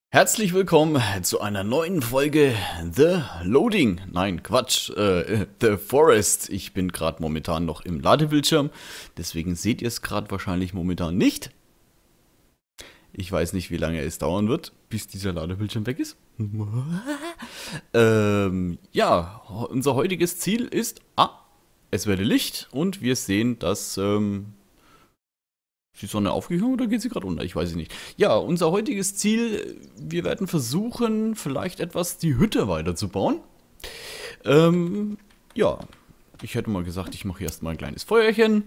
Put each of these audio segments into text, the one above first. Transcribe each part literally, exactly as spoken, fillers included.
Herzlich willkommen zu einer neuen Folge The Loading. Nein, Quatsch, äh, The Forest. Ich bin gerade momentan noch im Ladebildschirm, deswegen seht ihr es gerade wahrscheinlich momentan nicht. Ich weiß nicht, wie lange es dauern wird, bis dieser Ladebildschirm weg ist. ähm, ja, unser heutiges Ziel ist, ah, es werde Licht und wir sehen, dass, ähm, ist die Sonne aufgegangen oder geht sie gerade unter? Ich weiß es nicht. Ja, unser heutiges Ziel, wir werden versuchen, vielleicht etwas die Hütte weiterzubauen. Ähm, ja, ich hätte mal gesagt, ich mache erstmal ein kleines Feuerchen.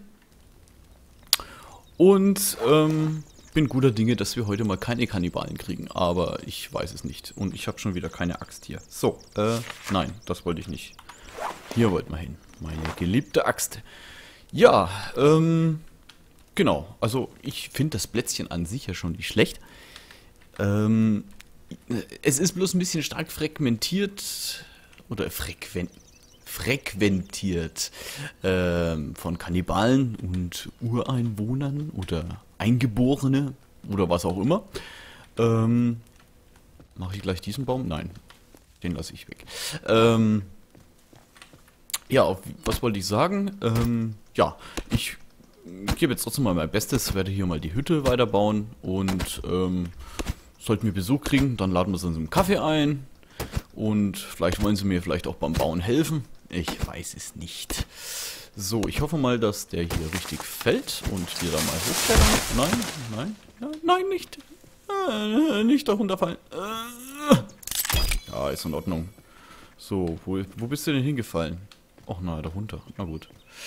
Und, ähm, bin guter Dinge, dass wir heute mal keine Kannibalen kriegen, aber ich weiß es nicht. Und ich habe schon wieder keine Axt hier. So, äh, nein, das wollte ich nicht. Hier wollten wir hin. Meine geliebte Axt. Ja, ähm... Genau, also ich finde das Plätzchen an sich ja schon nicht schlecht. Ähm, es ist bloß ein bisschen stark fragmentiert oder frequen, frequentiert ähm, von Kannibalen und Ureinwohnern oder Eingeborene oder was auch immer. Ähm, Mache ich gleich diesen Baum? Nein, den lasse ich weg. Ähm, ja, was wollte ich sagen? Ähm, ja, ich... Ich gebe jetzt trotzdem mal mein Bestes, werde hier mal die Hütte weiterbauen und ähm, sollten wir Besuch kriegen, dann laden wir sie uns im Kaffee ein und vielleicht wollen sie mir vielleicht auch beim Bauen helfen. Ich weiß es nicht. So, ich hoffe mal, dass der hier richtig fällt und wir da mal hochklettern. Nein, nein, ja, nein, nicht. Äh, nicht da runterfallen. Äh. Ja, ist in Ordnung. So, wo, wo bist du denn hingefallen? Och na, da runter. Na gut.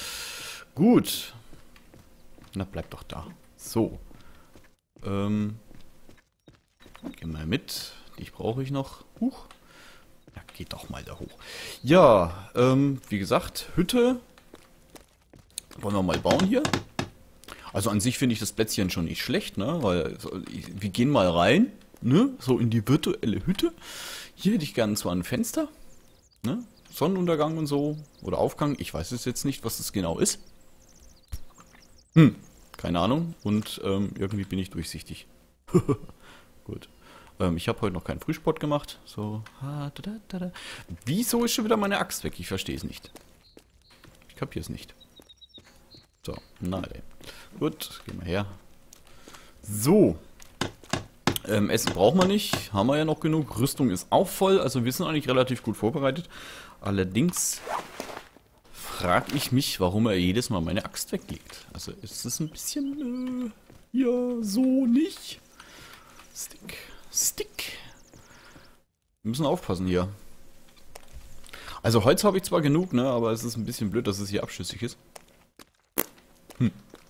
Gut. Na, bleib doch da. So. Ähm. Geh mal mit. Dich brauche ich noch. Huch. Ja, geht doch mal da hoch. Ja, ähm, wie gesagt, Hütte. Wollen wir mal bauen hier. Also an sich finde ich das Plätzchen schon nicht schlecht, ne? Weil wir gehen mal rein, ne? So in die virtuelle Hütte. Hier hätte ich gerne zwar ein Fenster, ne? Sonnenuntergang und so. Oder Aufgang. Ich weiß es jetzt nicht, was das genau ist. Hm, keine Ahnung. Und ähm, irgendwie bin ich durchsichtig. Gut. Ähm, ich habe heute noch keinen Frühsport gemacht. So. Wieso ist schon wieder meine Axt weg? Ich verstehe es nicht. Ich kapiere es nicht. So, nein. Gut, gehen wir her. So. Ähm, Essen braucht man nicht. Haben wir ja noch genug. Rüstung ist auch voll. Also wir sind eigentlich relativ gut vorbereitet. Allerdings... frage ich mich, warum er jedes Mal meine Axt weglegt. Also ist es ein bisschen, äh, ja, so nicht. Stick, Stick. Wir müssen aufpassen hier. Also Holz habe ich zwar genug, ne, aber es ist ein bisschen blöd, dass es hier abschüssig ist. Hm.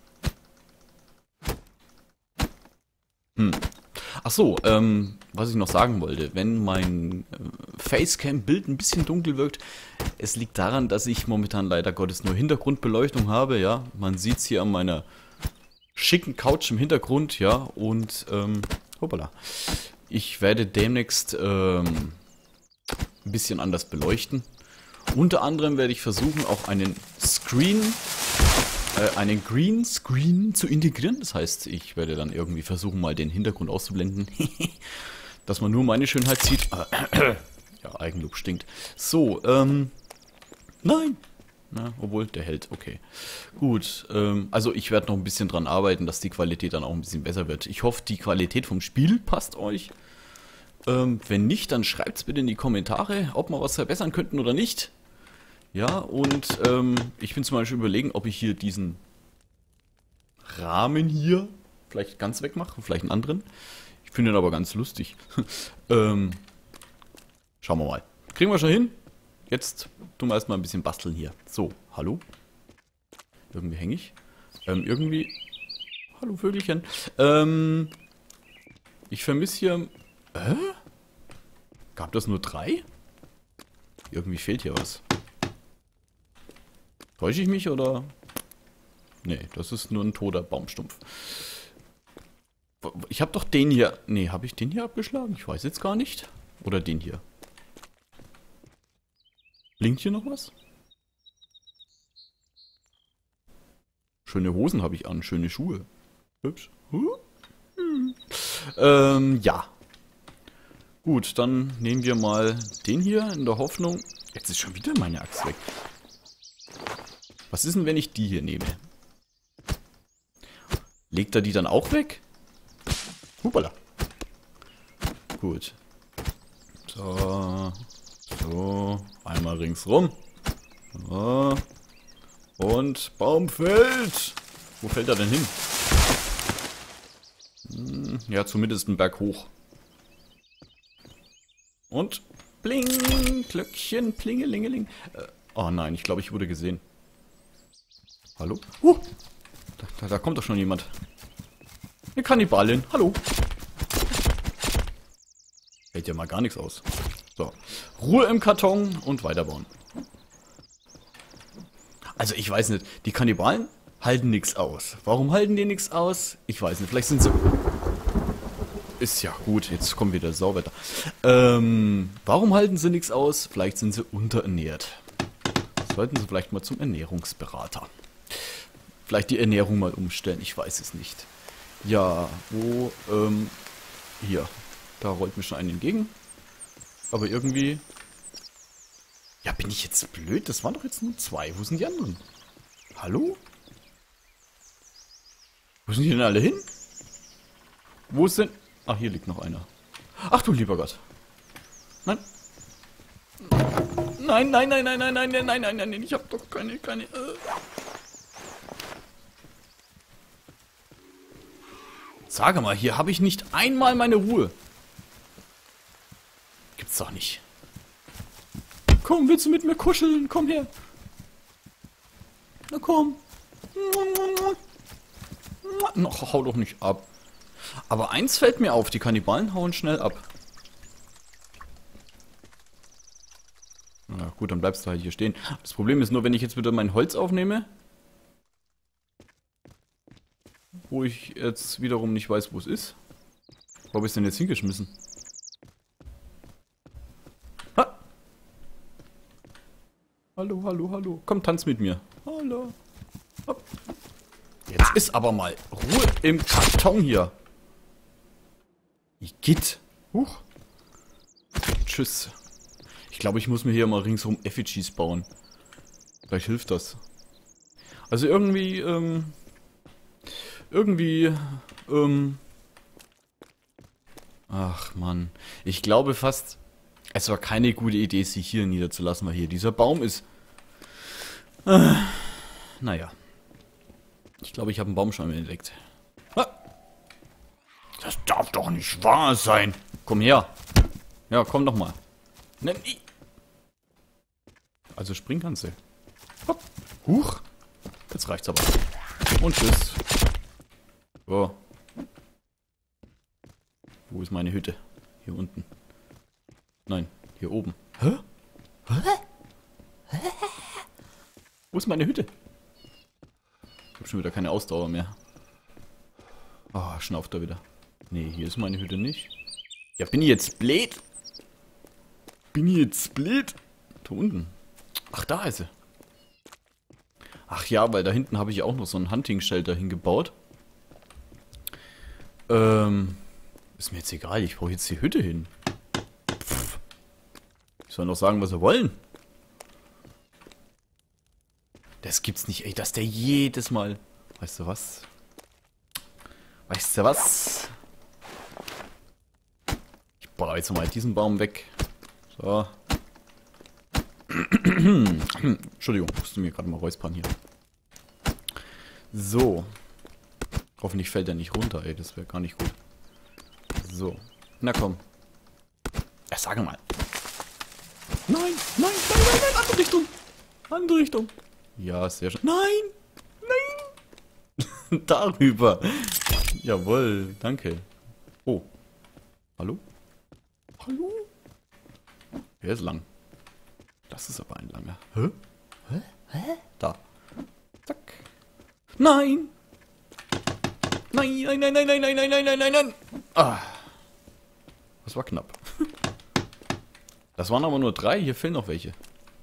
Hm. Ach so, ähm, was ich noch sagen wollte, wenn mein äh, Facecam-Bild ein bisschen dunkel wirkt, es liegt daran, dass ich momentan leider Gottes nur Hintergrundbeleuchtung habe, ja. Man sieht es hier an meiner schicken Couch im Hintergrund, ja, und, ähm, hoppala. Ich werde demnächst, ähm, ein bisschen anders beleuchten. Unter anderem werde ich versuchen, auch einen Screen... einen Green Screen zu integrieren. Das heißt, ich werde dann irgendwie versuchen, mal den Hintergrund auszublenden. Dass man nur meine Schönheit sieht. Ja, Eigenlob stinkt. So, ähm... Nein! Na, obwohl, der hält. Okay. Gut, ähm, also ich werde noch ein bisschen dran arbeiten, dass die Qualität dann auch ein bisschen besser wird. Ich hoffe, die Qualität vom Spiel passt euch. Ähm, wenn nicht, dann schreibt es bitte in die Kommentare, ob wir was verbessern könnten oder nicht. Ja, und ähm, ich bin zum Beispiel überlegen, ob ich hier diesen Rahmen hier vielleicht ganz wegmache, vielleicht einen anderen. Ich finde ihn aber ganz lustig. ähm, schauen wir mal. Kriegen wir schon hin? Jetzt tun wir erstmal ein bisschen basteln hier. So, hallo? Irgendwie hänge ich. Ähm, irgendwie... Hallo Vögelchen. Ähm, ich vermisse hier... Hä? Gab das nur drei? Irgendwie fehlt hier was. Täusche ich mich oder? Nee, das ist nur ein toter Baumstumpf. Ich habe doch den hier... Nee, habe ich den hier abgeschlagen? Ich weiß jetzt gar nicht. Oder den hier. Blinkt hier noch was? Schöne Hosen habe ich an, schöne Schuhe. Hübsch. Hm. Ähm, ja. Gut, dann nehmen wir mal den hier in der Hoffnung... Jetzt ist schon wieder meine Axt weg. Was ist denn, wenn ich die hier nehme? Legt er die dann auch weg? Hupala. Gut. So. So. Einmal ringsrum. So. Und Baum fällt. Wo fällt er denn hin? Hm, ja, zumindest einen Berg hoch. Und bling, Glöckchen, plingelingeling. Äh, oh nein, ich glaube, ich wurde gesehen. Hallo? Uh, da, da, da kommt doch schon jemand. Eine Kannibalin. Hallo. Hält ja mal gar nichts aus. So. Ruhe im Karton und weiterbauen. Also ich weiß nicht. Die Kannibalen halten nichts aus. Warum halten die nichts aus? Ich weiß nicht. Vielleicht sind sie... Ist ja gut. Jetzt kommt wieder Sauwetter. Ähm, warum halten sie nichts aus? Vielleicht sind sie unterernährt. Sollten sie vielleicht mal zum Ernährungsberater. Vielleicht die Ernährung mal umstellen. Ich weiß es nicht. Ja, wo, ähm, hier. Da rollt mir schon einen entgegen. Aber irgendwie... Ja, bin ich jetzt blöd? Das waren doch jetzt nur zwei. Wo sind die anderen? Hallo? Wo sind die denn alle hin? Wo ist denn... Ach, hier liegt noch einer. Ach du lieber Gott. Nein. Nein, nein, nein, nein, nein, nein, nein, nein, nein, nein, ich hab doch keine, keine... Äh. Sage mal, hier habe ich nicht einmal meine Ruhe. Gibt's doch nicht. Komm, willst du mit mir kuscheln? Komm her. Na komm. Noch, hau doch nicht ab. Aber eins fällt mir auf, die Kannibalen hauen schnell ab. Na gut, dann bleibst du halt hier stehen. Das Problem ist nur, wenn ich jetzt wieder mein Holz aufnehme, wo ich jetzt wiederum nicht weiß, wo es ist. Wo habe ich es denn jetzt hingeschmissen? Ha! Hallo, hallo, hallo. Komm, tanz mit mir. Hallo. Hopp. Jetzt ist aber mal Ruhe im Karton hier. Igitt. Huch. Tschüss. Ich glaube, ich muss mir hier mal ringsum Effigies bauen. Vielleicht hilft das. Also irgendwie, ähm... Irgendwie, ähm... Ach, Mann. Ich glaube fast, es war keine gute Idee, sie hier niederzulassen, weil hier dieser Baum ist. Äh, naja. Ich glaube, ich habe einen Baumstamm entdeckt. Ah. Das darf doch nicht wahr sein. Komm her. Ja, komm doch mal. Nimm die. Also springen kannst du. Hopp. Huch. Jetzt reicht's aber. Und tschüss. So. Wo ist meine Hütte? Hier unten. Nein, hier oben. Hä? Hä? Wo ist meine Hütte? Ich habe schon wieder keine Ausdauer mehr. Ah, oh, schnauft er wieder. Nee, hier ist meine Hütte nicht. Ja, bin ich jetzt blöd? Bin ich jetzt blöd? Da unten. Ach, da ist sie. Ach ja, weil da hinten habe ich auch noch so ein Hunting-Shelter hingebaut. Ähm, ist mir jetzt egal, ich brauche jetzt die Hütte hin. Pff. Ich soll noch sagen, was sie wollen. Das gibt's nicht, ey, dass der jedes Mal... Weißt du was? Weißt du was? Ich baue jetzt mal diesen Baum weg. So. Entschuldigung, musste mir gerade mal räuspern hier. So. Hoffentlich fällt er nicht runter, ey, das wäre gar nicht gut. So. Na komm. Ja, sag mal. Nein, nein, nein, nein, nein, andere Richtung. Andere Richtung. Ja, sehr schön. Nein! Nein! Darüber. Jawohl, danke. Oh. Hallo? Hallo? Der ist lang. Das ist aber ein langer. Hä? Hä? Hä? Da. Zack. Nein! Nein, nein, nein, nein, nein, nein, nein, nein, nein, nein, nein. Ah. Das war knapp. Das waren aber nur drei. Hier fehlen noch welche.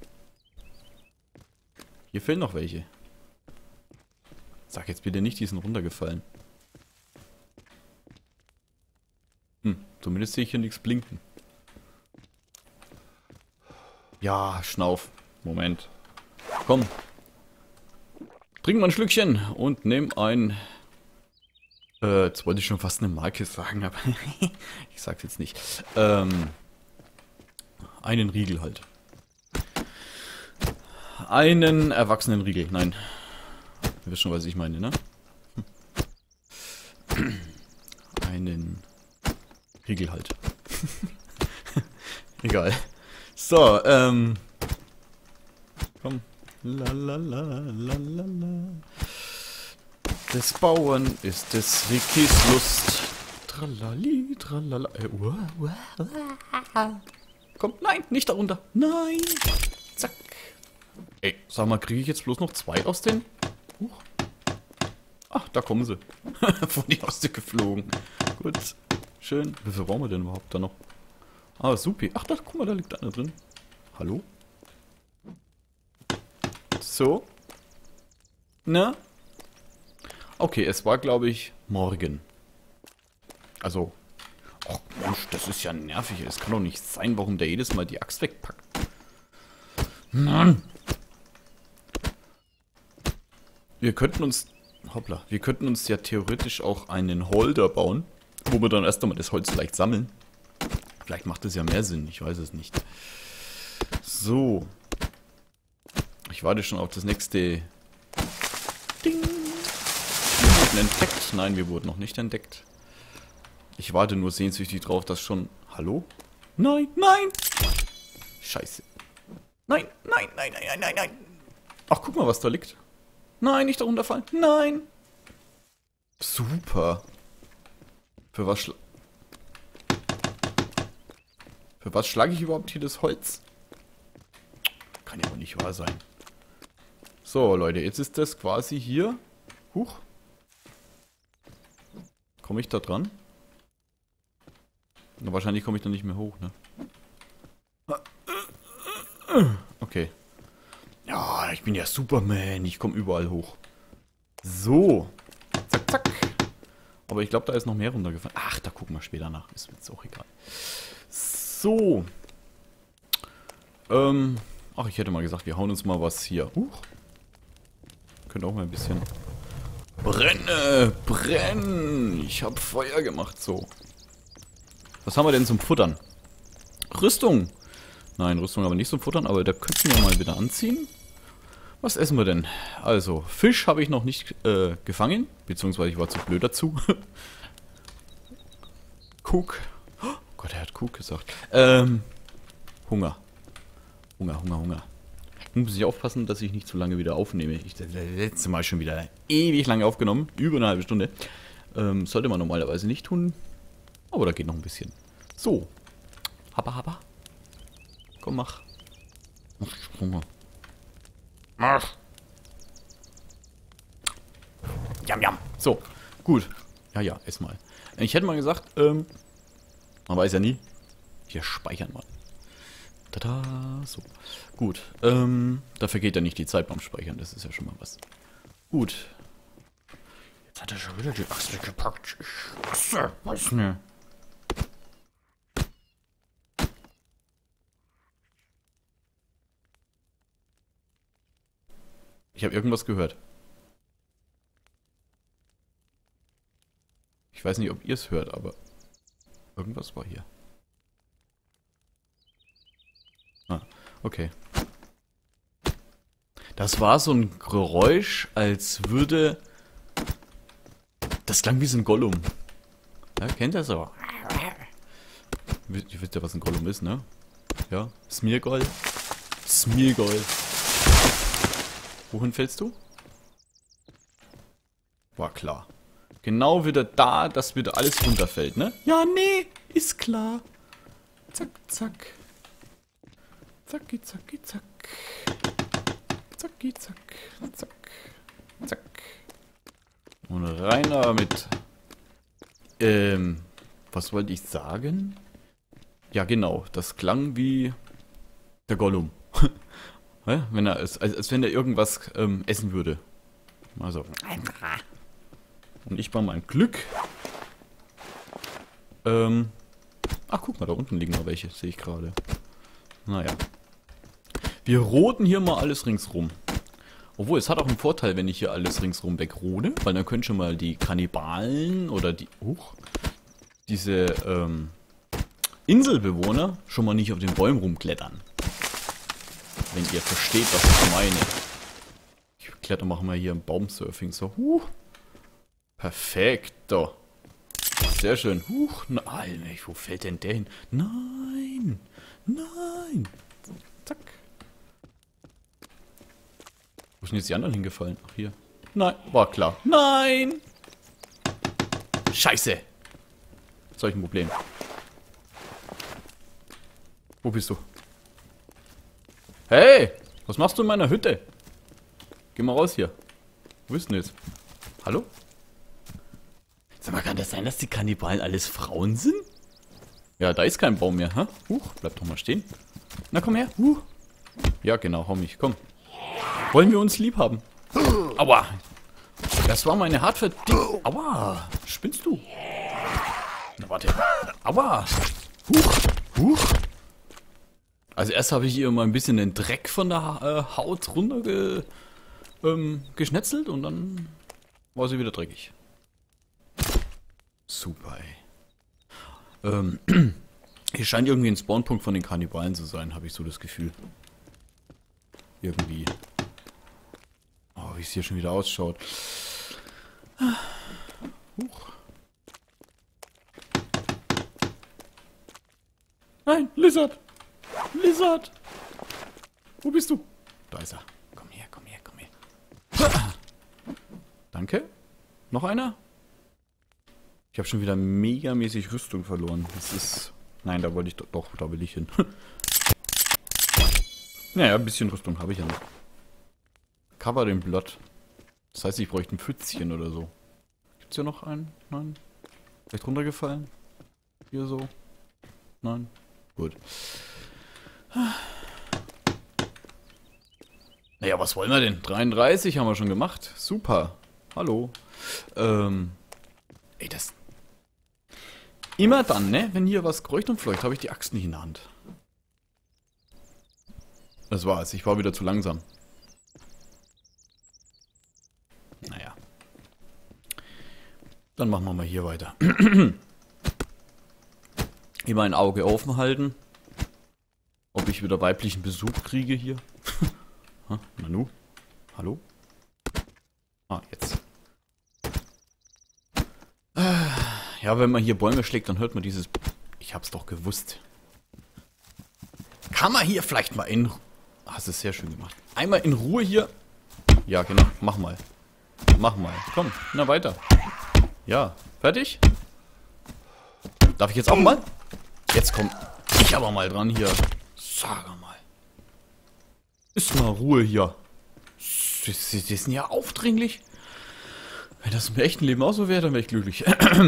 Hier fehlen noch welche. Sag jetzt bitte nicht, die sind runtergefallen. Hm, zumindest sehe ich hier nichts blinken. Ja, Schnauf. Moment. Komm. Trink mal ein Schlückchen und nimm ein... Äh, jetzt wollte ich schon fast eine Marke sagen, aber ich sag's jetzt nicht. Ähm, einen Riegel halt. Einen erwachsenen Riegel. Nein. Ihr wisst schon, was ich meine, ne? Hm. Einen Riegel halt. Egal. So, ähm... Komm. Lalalala. Des Bauern ist des Rickis Lust. Tralali, tralala. Äh, uah, uah, uah. Komm, nein, nicht darunter. Nein. Zack. Ey, sag mal, kriege ich jetzt bloß noch zwei aus den? Huch. Ach, da kommen sie. Von die Haustür geflogen. Gut. Schön. Wie viel brauchen wir denn überhaupt da noch? Ah, supi. Ach, da, guck mal, da liegt einer drin. Hallo? So. Na? Okay, es war, glaube ich, morgen. Also. Och, Mensch, das ist ja nervig. Es kann doch nicht sein, warum der jedes Mal die Axt wegpackt. Mann. Wir könnten uns... Hoppla. Wir könnten uns ja theoretisch auch einen Holder bauen, wo wir dann erst einmal das Holz leicht sammeln. Vielleicht macht das ja mehr Sinn. Ich weiß es nicht. So. Ich warte schon auf das nächste... Ding. Wir wurden entdeckt. Nein, wir wurden noch nicht entdeckt. Ich warte nur sehnsüchtig drauf, dass schon... Hallo? Nein, nein! Scheiße. Nein, nein, nein, nein, nein, nein, nein. Ach, guck mal, was da liegt. Nein, nicht darunter fallen. Nein. Super. Für was schla... Für was schlage ich überhaupt hier das Holz? Kann ja wohl nicht wahr sein. So, Leute, jetzt ist das quasi hier. Huch. Komme ich da dran? Na, wahrscheinlich komme ich da nicht mehr hoch, ne? Okay. Ja, ich bin ja Superman. Ich komme überall hoch. So. Zack, zack. Aber ich glaube, da ist noch mehr runtergefallen. Ach, da gucken wir später nach. Ist jetzt auch egal. So. Ähm. Ach, ich hätte mal gesagt, wir hauen uns mal was hier. Huch. Könnte auch mal ein bisschen... Brenne! Brennen! Ich habe Feuer gemacht, so. Was haben wir denn zum Futtern? Rüstung! Nein, Rüstung aber nicht zum Futtern, aber da könnten wir mal wieder anziehen. Was essen wir denn? Also, Fisch habe ich noch nicht äh, gefangen, beziehungsweise ich war zu blöd dazu. Cook. Oh Gott, er hat Cook gesagt. Ähm, Hunger. Hunger, Hunger, Hunger. Nun muss ich aufpassen, dass ich nicht zu lange wieder aufnehme. Ich habe das letzte Mal schon wieder ewig lange aufgenommen. Über eine halbe Stunde. Ähm, sollte man normalerweise nicht tun. Aber da geht noch ein bisschen. So. Habba, habba. Komm, mach. Mach Hunger. Mach. Jam, jam. So. Gut. Ja, ja, ess mal. Ich hätte mal gesagt, ähm, man weiß ja nie. Wir speichern mal. Tada, so. Gut. Ähm, da vergeht ja nicht die Zeit beim Speichern. Das ist ja schon mal was. Gut. Jetzt hat er schon wieder die Axt weggepackt. Ich weiß nicht. Ich habe irgendwas gehört. Ich weiß nicht, ob ihr es hört, aber irgendwas war hier. Ah, okay. Das war so ein Geräusch, als würde... Das klang wie so ein Gollum. Ja, kennt ihr so? Ihr wisst ja, was ein Gollum ist, ne? Ja, Smeargol. Smeargol. Wohin fällst du? War klar. Genau wieder da, dass wieder alles runterfällt, ne? Ja, nee, ist klar. Zack, zack. Zacki, zacki, zack. Zacki, zack, zack, zack. Und rein damit. Ähm, was wollte ich sagen? Ja, genau, das klang wie der Gollum. Wenn er, als, als wenn er irgendwas ähm, essen würde. Also. Und ich war mein Glück. Ähm. Ach, guck mal, da unten liegen noch welche, sehe ich gerade. Naja. Wir roten hier mal alles ringsrum. Obwohl, es hat auch einen Vorteil, wenn ich hier alles ringsrum wegrode, weil dann können schon mal die Kannibalen oder die, huch, diese ähm, Inselbewohner schon mal nicht auf den Bäumen rumklettern. Wenn ihr versteht, was ich meine. Ich kletter, machen wir hier ein Baumsurfing. So, huh. Perfekto. Sehr schön. Huch, nein, wo fällt denn der hin? Nein, nein. Zack. Wo sind jetzt die anderen hingefallen? Ach, hier. Nein, war klar. Nein! Scheiße! Jetzt habe ich ein Problem. Wo bist du? Hey! Was machst du in meiner Hütte? Geh mal raus hier. Wo bist du denn jetzt? Hallo? Sag mal, kann das sein, dass die Kannibalen alles Frauen sind? Ja, da ist kein Baum mehr, hä? Huch, bleib doch mal stehen. Na, komm her. Huch. Ja, genau, hau mich, komm. Wollen wir uns lieb haben? Aua! Das war meine hart verdiente... Aua! Spinnst du? Na, warte. Aua! Huch! Huch! Also erst habe ich ihr mal ein bisschen den Dreck von der äh, Haut runter ge, ähm, geschnetzelt und dann war sie wieder dreckig. Super, ey. Ähm, hier scheint irgendwie ein Spawnpunkt von den Kannibalen zu sein, habe ich so das Gefühl. Irgendwie. Oh, wie es hier schon wieder ausschaut. Huch. Nein, Lizard! Lizard! Wo bist du? Da ist er. Komm her, komm her, komm her. Danke. Noch einer? Ich habe schon wieder megamäßig Rüstung verloren. Das ist... Nein, da wollte ich doch... Doch, da will ich hin. Naja, ein bisschen Rüstung habe ich ja noch. Cover den Blood. Das heißt, ich bräuchte ein Pfützchen oder so. Gibt's hier noch einen? Nein? Vielleicht runtergefallen? Hier so? Nein? Gut. Naja, was wollen wir denn? dreiunddreißig haben wir schon gemacht. Super. Hallo. Ähm. Ey, das... Immer dann, ne? Wenn hier was kreucht und fleucht, habe ich die Axt nicht in der Hand. Das war's. Ich war wieder zu langsam. Naja. Dann machen wir mal hier weiter. Immer ein Auge offen halten. Ob ich wieder weiblichen Besuch kriege hier. Ha, Nanu? Hallo? Ah, jetzt. Ja, wenn man hier Bäume schlägt, dann hört man dieses... Ich hab's doch gewusst. Kann man hier vielleicht mal in... Hast es sehr schön gemacht. Einmal in Ruhe hier. Ja, genau. Mach mal. Mach mal. Komm, na weiter. Ja, fertig? Darf ich jetzt auch mal? Jetzt komm ich aber mal dran hier. Sag mal. Ist mal Ruhe hier. Die sind ja aufdringlich. Wenn das im echten Leben auch so wäre, dann wäre ich glücklich.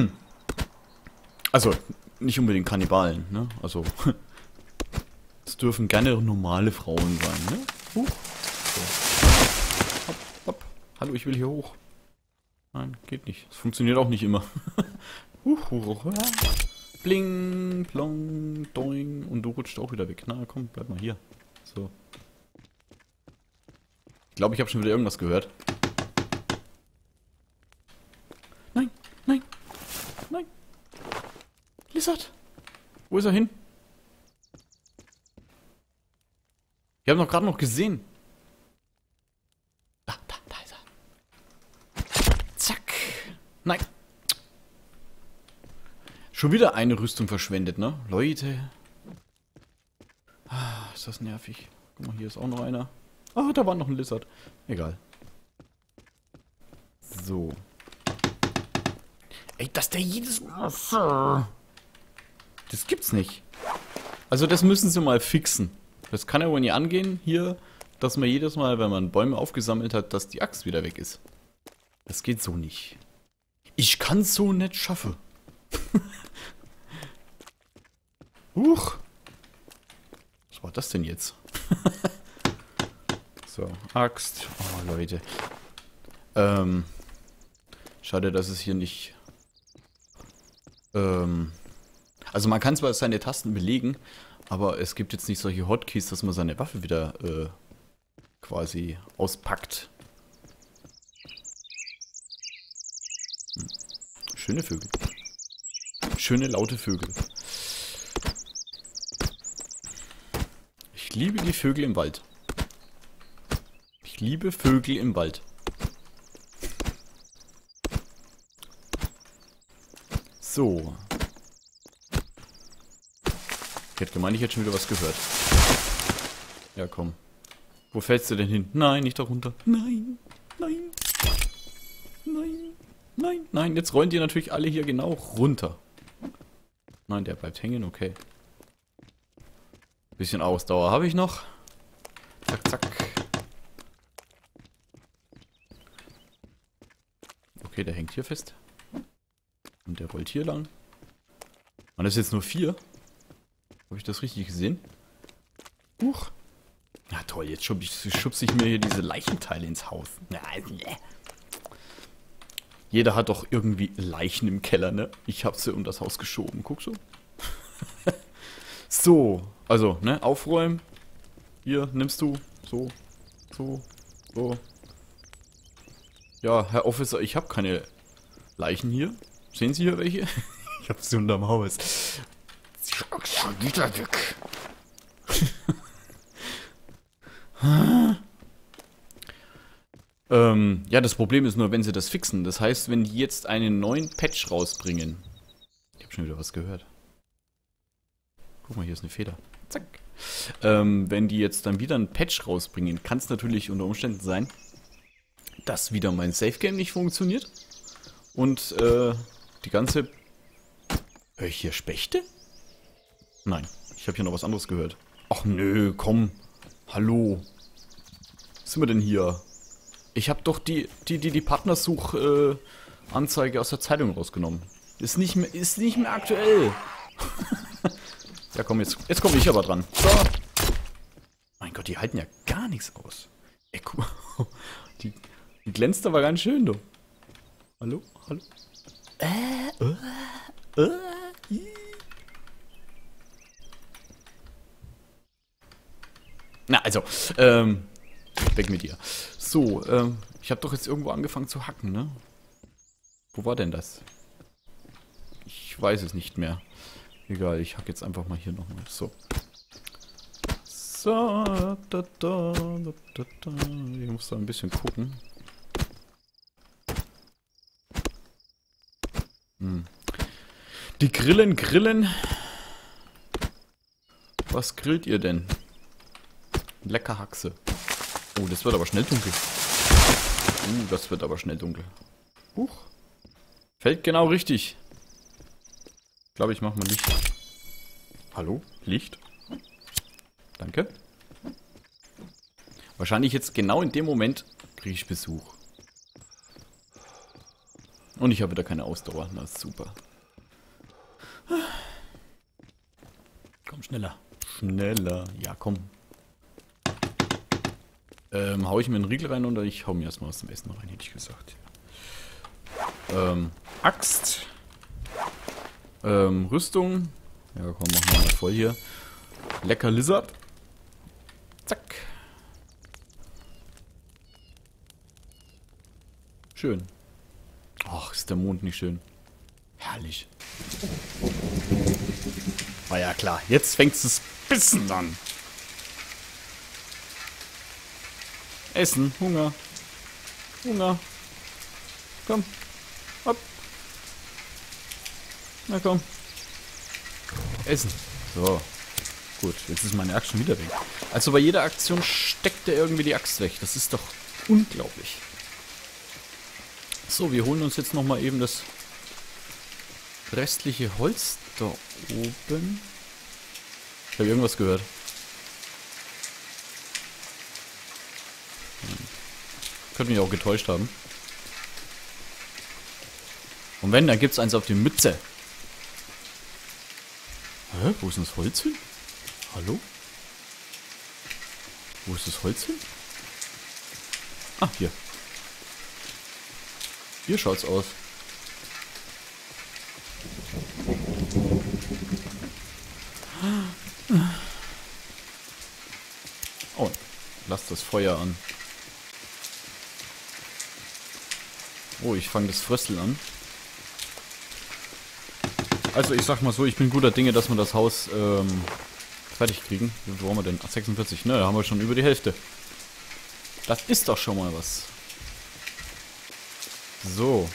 Also, nicht unbedingt Kannibalen, ne? Also, es dürfen gerne normale Frauen sein, ne? Huch. So. Hopp, hopp. Hallo, ich will hier hoch. Nein, geht nicht. Das funktioniert auch nicht immer. Huch, huch, ja. Bling, plong, doing. Und du rutscht auch wieder weg. Na komm, bleib mal hier. So. Ich glaube, ich habe schon wieder irgendwas gehört. Nein, nein, nein. Lizard. Wo ist er hin? Ich habe noch gerade noch gesehen. Da, da, da ist er. Zack. Nein. Schon wieder eine Rüstung verschwendet, ne? Leute. Ah, ist das nervig. Guck mal, hier ist auch noch einer. Ah, da war noch ein Lizard. Egal. So. Ey, dass der jedes Mal... Das gibt's nicht. Also das müssen sie mal fixen. Das kann ja wohl nicht angehen, hier, dass man jedes Mal, wenn man Bäume aufgesammelt hat, dass die Axt wieder weg ist. Das geht so nicht. Ich kann's so nicht schaffen. Huch. Was war das denn jetzt? So, Axt. Oh, Leute. Ähm. Schade, dass es hier nicht... Ähm... Also man kann zwar seine Tasten belegen, Aber es gibt jetzt nicht solche Hotkeys, dass man seine Waffe wieder äh, quasi auspackt. Hm. Schöne Vögel. Schöne laute Vögel. Ich liebe die Vögel im Wald. Ich liebe Vögel im Wald. So. Ich hätte gemeint, ich hätte schon wieder was gehört. Ja, komm. Wo fällst du denn hin? Nein, nicht da runter. Nein, nein, nein, nein, nein. Jetzt rollen die natürlich alle hier genau runter. Nein, der bleibt hängen, okay. Bisschen Ausdauer habe ich noch. Zack, zack. Okay, der hängt hier fest. Und der rollt hier lang. Und das ist jetzt nur vier. Habe ich das richtig gesehen? Huch. Na toll, jetzt schub ich, schubse ich mir hier diese Leichenteile ins Haus. Na, nee. Jeder hat doch irgendwie Leichen im Keller, ne? Ich habe sie um das Haus geschoben. Guck so. So, also, ne, aufräumen. Hier, nimmst du. So, so, so. Ja, Herr Officer, ich habe keine Leichen hier. Sehen Sie hier welche? Ich habe sie unterm Haus. Schon wieder weg. ähm, ja, das Problem ist nur, wenn sie das fixen. Das heißt, wenn die jetzt einen neuen Patch rausbringen. Ich habe schon wieder was gehört. Guck mal, hier ist eine Feder. Zack. Ähm, wenn die jetzt dann wieder einen Patch rausbringen, kann es natürlich unter Umständen sein, dass wieder mein Safe Game nicht funktioniert. Und äh, die ganze... Hör ich hier Spechte? Nein, ich habe hier noch was anderes gehört. Ach nö, komm. Hallo. Was sind wir denn hier? Ich habe doch die die die, die Partnersuch-Anzeige äh, aus der Zeitung rausgenommen. Ist nicht mehr, ist nicht mehr aktuell. Ja komm, jetzt, jetzt komme ich aber dran. So. Mein Gott, die halten ja gar nichts aus. Ey, guck mal. Die, die glänzt aber ganz schön, du. Hallo? Hallo? Äh, äh, äh, Na, also, ähm, weg mit dir. So, ähm, ich habe doch jetzt irgendwo angefangen zu hacken, ne? Wo war denn das? Ich weiß es nicht mehr. Egal, ich hack jetzt einfach mal hier nochmal. So. So, da, da, da, da, da. Ich muss da ein bisschen gucken. Hm. Die Grillen, Grillen. Was grillt ihr denn? Lecker Haxe. Oh, das wird aber schnell dunkel. Uh, das wird aber schnell dunkel. Huch. Fällt genau richtig. Ich glaube, ich mache mal Licht. Hallo? Licht? Danke. Wahrscheinlich jetzt genau in dem Moment kriege ich Besuch. Und ich habe wieder keine Ausdauer. Na, super. Komm, schneller. Schneller. Ja, komm. Ähm, hau ich mir einen Riegel rein oder ich hau mir erstmal was zum Essen rein, hätte ich gesagt. Ähm, Axt. Ähm, Rüstung. Ja, komm, machen wir mal voll hier. Lecker Lizard. Zack. Schön. Ach, ist der Mond nicht schön. Herrlich. War ja klar. Jetzt fängt es Bissen an. Essen. Hunger. Hunger. Komm. Hopp. Na komm. Essen. So. Gut, jetzt ist meine Axt schon wieder weg. Also bei jeder Aktion steckt er irgendwie die Axt weg. Das ist doch unglaublich. So, wir holen uns jetzt nochmal eben das restliche Holz da oben. Ich habe irgendwas gehört. Hm. Könnte mich auch getäuscht haben. Und wenn, dann gibt es eins auf die Mütze. Hä? Wo ist denn das Holz hin? Hallo? Wo ist das Holz hin? Ah, hier. Hier schaut's aus. Feuer an. Oh, ich fange das Frösteln an. Also ich sag mal so, ich bin guter Dinge, dass wir das Haus ähm, fertig kriegen. Wie viel brauchen wir denn? Ach, sechsundvierzig. Ne, da haben wir schon über die Hälfte. Das ist doch schon mal was. So.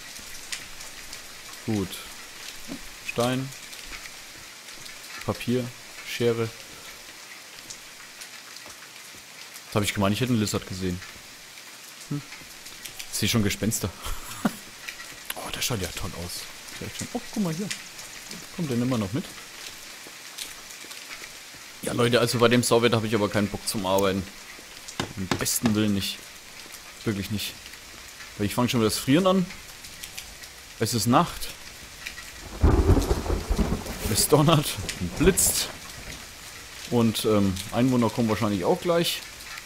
Gut. Stein. Papier. Schere. Das habe ich gemeint, ich hätte einen Lizard gesehen. Hm. Ich sehe schon Gespenster. Oh, der schaut ja toll aus. Oh, guck mal hier. Kommt der immer noch mit? Ja, Leute, also bei dem Sauwetter habe ich aber keinen Bock zum Arbeiten. Im besten Willen nicht. Wirklich nicht. Weil ich fange schon wieder das Frieren an. Es ist Nacht. Es donnert und blitzt. Und ähm, Einwohner kommen wahrscheinlich auch gleich.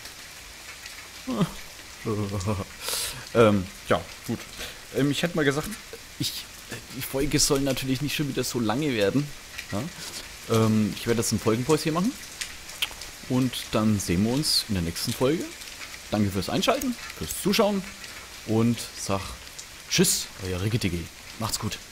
ähm, ja, gut. Ähm, ich hätte mal gesagt, ich, die Folge soll natürlich nicht schon wieder so lange werden. Ja? Ähm, ich werde jetzt ein Folgenpause hier machen. Und dann sehen wir uns in der nächsten Folge. Danke fürs Einschalten, fürs Zuschauen. Und sag Tschüss, euer Ricky Diggy. Macht's gut.